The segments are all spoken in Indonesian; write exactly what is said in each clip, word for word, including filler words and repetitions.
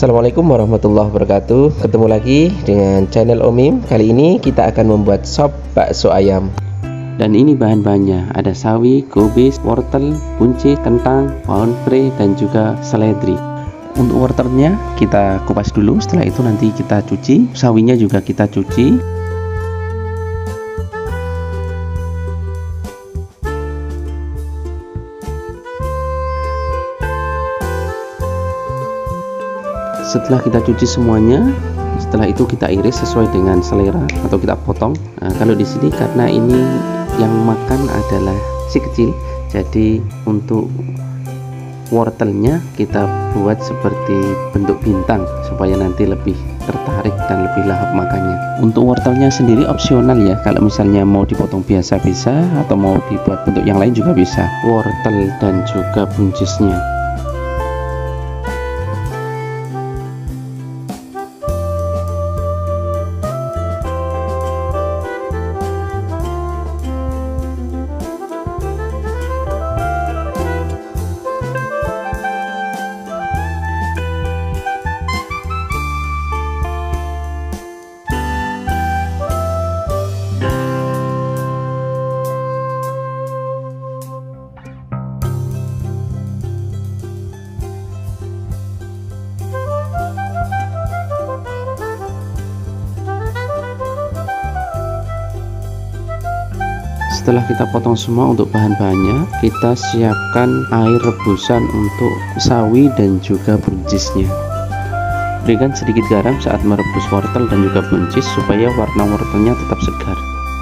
Assalamualaikum warahmatullahi wabarakatuh. Ketemu lagi dengan channel Omim. Kali ini kita akan membuat sop bakso ayam. Dan ini bahan-bahannya, ada sawi, kubis, wortel, buncis, kentang, bawang pre, dan juga seledri. Untuk wortelnya kita kupas dulu, setelah itu nanti kita cuci. Sawinya juga kita cuci. Setelah kita cuci semuanya, setelah itu kita iris sesuai dengan selera atau kita potong. Nah, kalau di sini karena ini yang makan adalah si kecil, jadi untuk wortelnya kita buat seperti bentuk bintang supaya nanti lebih tertarik dan lebih lahap makannya. Untuk wortelnya sendiri opsional ya, kalau misalnya mau dipotong biasa bisa, atau mau dibuat bentuk yang lain juga bisa. Wortel dan juga buncisnya. Setelah kita potong semua untuk bahan-bahannya, kita siapkan air rebusan untuk sawi dan juga buncisnya. Berikan sedikit garam saat merebus wortel dan juga buncis supaya warna wortelnya tetap segar.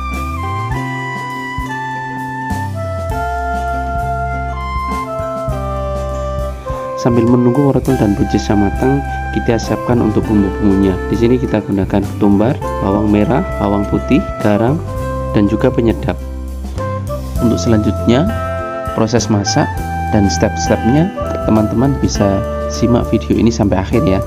Sambil menunggu wortel dan buncisnya matang, kita siapkan untuk bumbu-bumbunya. Di sini kita gunakan ketumbar, bawang merah, bawang putih, garam, dan juga penyedap. Untuk selanjutnya proses masak dan step-stepnya teman-teman bisa simak video ini sampai akhir ya.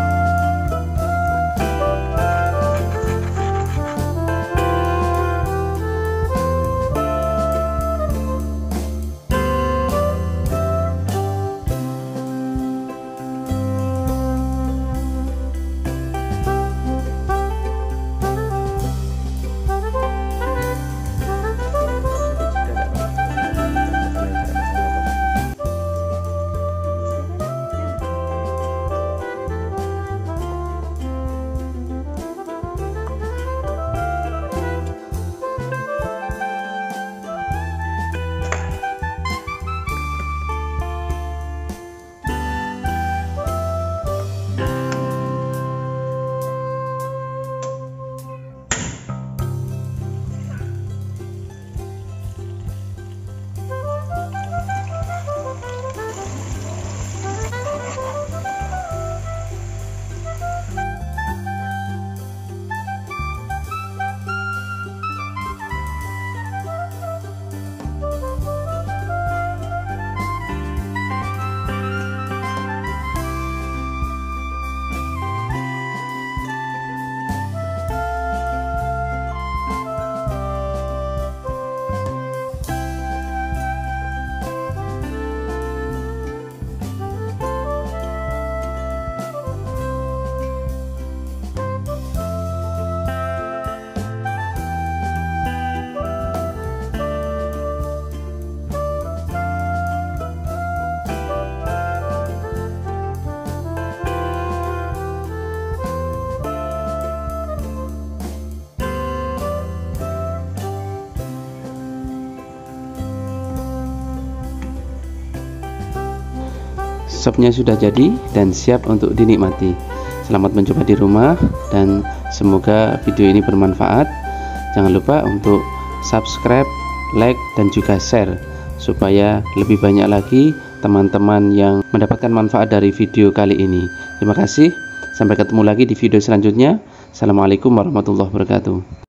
Sopnya sudah jadi dan siap untuk dinikmati. Selamat mencoba di rumah dan semoga video ini bermanfaat. Jangan lupa untuk subscribe, like, dan juga share supaya lebih banyak lagi teman-teman yang mendapatkan manfaat dari video kali ini. Terima kasih, sampai ketemu lagi di video selanjutnya. Assalamualaikum warahmatullahi wabarakatuh.